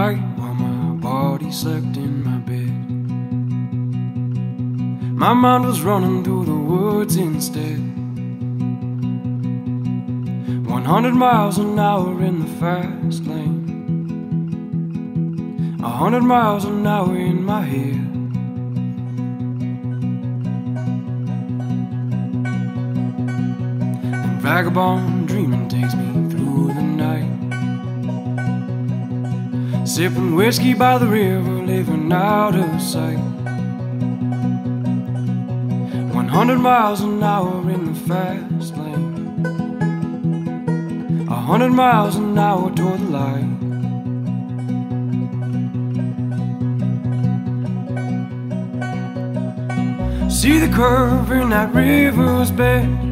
night while my body slept in my bed. My mind was running through the woods instead. 100 miles an hour in the fast lane, 100 miles an hour in my head. And vagabond dreaming takes me through the night, sipping whiskey by the river, living out of sight. 100 miles an hour in the fast lane, 100 miles an hour toward the light. See the curve in that river's bed,